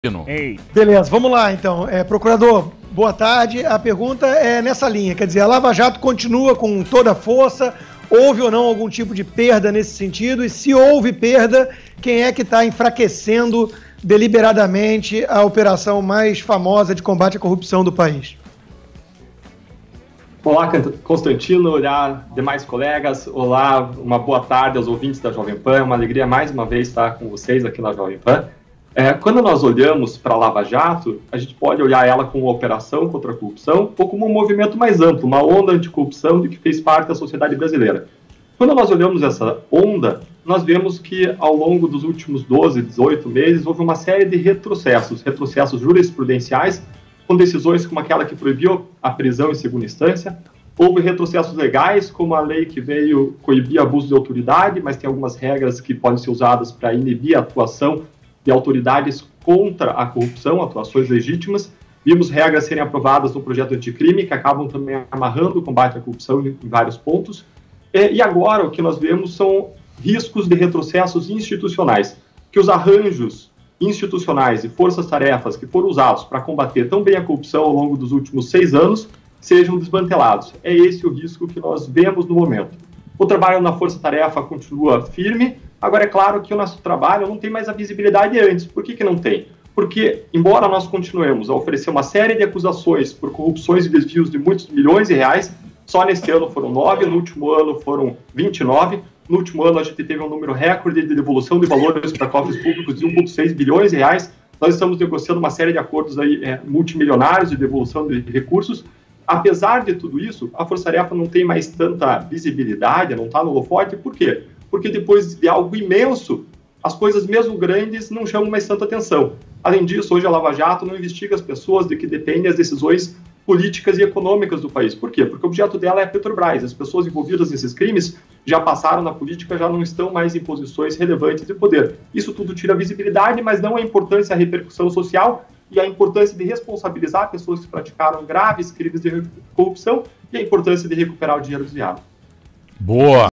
Ei. Beleza, vamos lá então. Procurador, boa tarde. A pergunta é nessa linha, quer dizer, a Lava Jato continua com toda a força, houve ou não algum tipo de perda nesse sentido? E se houve perda, quem é que está enfraquecendo deliberadamente a operação mais famosa de combate à corrupção do país? Olá, Constantino, olá, demais colegas, olá, uma boa tarde aos ouvintes da Jovem Pan, é uma alegria mais uma vez estar com vocês aqui na Jovem Pan. Quando nós olhamos para a Lava Jato, a gente pode olhar ela como uma operação contra a corrupção ou como um movimento mais amplo, uma onda anticorrupção de que fez parte da sociedade brasileira. Quando nós olhamos essa onda, nós vemos que ao longo dos últimos 12, 18 meses houve uma série de retrocessos jurisprudenciais, com decisões como aquela que proibiu a prisão em segunda instância. Houve retrocessos legais, como a lei que veio coibir abuso de autoridade, mas tem algumas regras que podem ser usadas para inibir a atuação de autoridades contra a corrupção, atuações legítimas. Vimos regras serem aprovadas no projeto anticrime, que acabam também amarrando o combate à corrupção em vários pontos. E agora o que nós vemos são riscos de retrocessos institucionais, que os arranjos institucionais e forças-tarefas que foram usados para combater tão bem a corrupção ao longo dos últimos 6 anos sejam desmantelados. É esse o risco que nós vemos no momento. O trabalho na força-tarefa continua firme. Agora, é claro que o nosso trabalho não tem mais a visibilidade de antes. Por que não tem? Porque, embora nós continuemos a oferecer uma série de acusações por corrupções e desvios de muitos milhões de reais, só neste ano foram 9, no último ano foram 29, no último ano a gente teve um número recorde de devolução de valores para cofres públicos de 1,6 bilhões de reais, nós estamos negociando uma série de acordos aí, multimilionários de devolução de recursos. Apesar de tudo isso, a Força-Tarefa não tem mais tanta visibilidade, não está no holofote. Por quê? Porque depois de algo imenso, as coisas mesmo grandes não chamam mais tanta atenção. Além disso, hoje a Lava Jato não investiga as pessoas de que dependem as decisões políticas e econômicas do país. Por quê? Porque o objeto dela é a Petrobras. As pessoas envolvidas nesses crimes já passaram na política, já não estão mais em posições relevantes de poder. Isso tudo tira visibilidade, mas não a importância, a repercussão social e a importância de responsabilizar pessoas que praticaram graves crimes de corrupção e a importância de recuperar o dinheiro desviado. Boa!